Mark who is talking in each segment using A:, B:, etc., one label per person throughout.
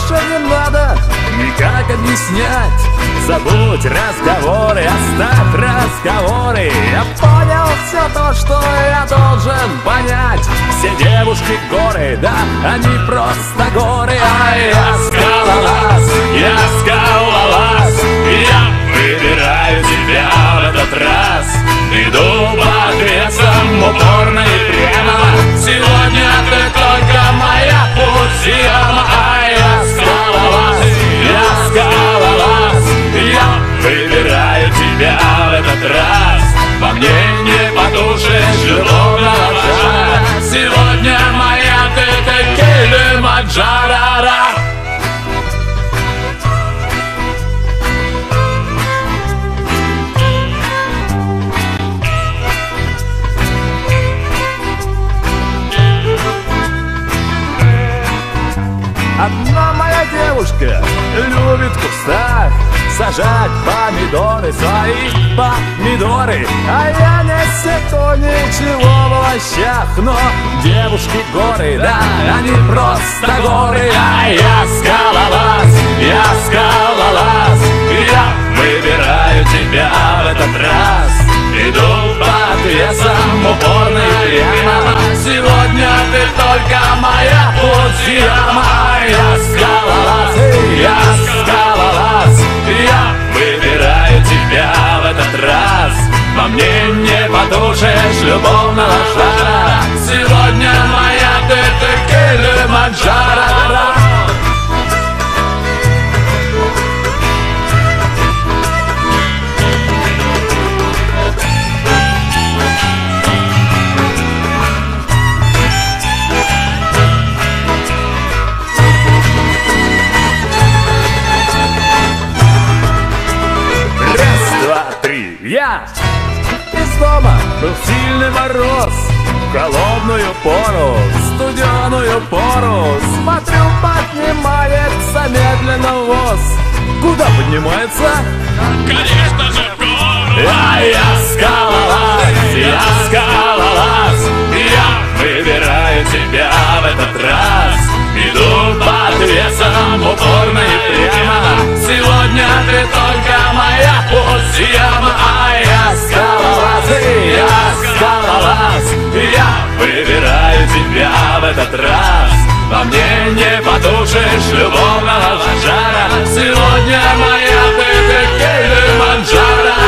A: больше не надо никак объяснять. Забудь разговоры, оставь разговоры. Я понял все то, что я должен понять. Все девушки горы, да, они просто горы. А я скалолаз, я скалолаз. Я выбираю тебя в этот раз. Иду по ответам упорно и прямо. Сегодня ты только моя путь-яма. А я скалолаз, я скалолаз. Я выбираю тебя в этот раз. Во мне не потушишь любовного жара. Сегодня моя ты Килиманджаро. Одна моя девушка любит в кустах сажать помидоры, свои помидоры. А я не секу ничего в овощах. Но девушки горы, да, они просто горы. А я скалолаз, я скалолаз. Я выбираю тебя в этот раз. Иду по отвесам упорно и прямо. Сегодня ты только моя путь-яма. Я скалолаз, я скалолаз. Я выбираю тебя в этот раз. Во мне не потушишь любовного жара. Сегодня моя ты Килиманджаро. Я из дома был сильный мороз. В холодную пору, студеную пору. Смотрю, поднимается медленно воз. Куда поднимается?
B: Конечно же, в гору.
A: А я скалолаз, я скалолаз. Я выбираю тебя в этот раз. Иду по отвесам упорно и прямо. Сегодня ты только моя путь-яма. А я скалолаз, я скалолаз. Я выбираю тебя в этот раз. Во мне не потушишь любовного жара. Сегодня моя ты Килиманджаро.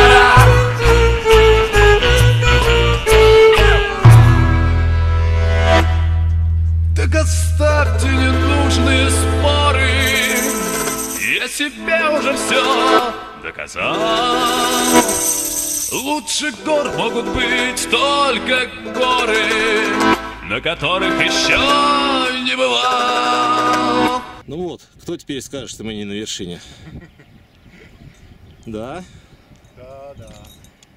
A: Так оставьте ненужные споры. Я себе уже все доказал. Лучше гор могут быть только горы, на которых еще не бывал.
C: Ну вот, кто теперь скажет, что мы не на вершине? Да?
D: Да.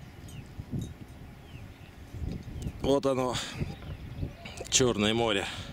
C: Вот оно, Черное море.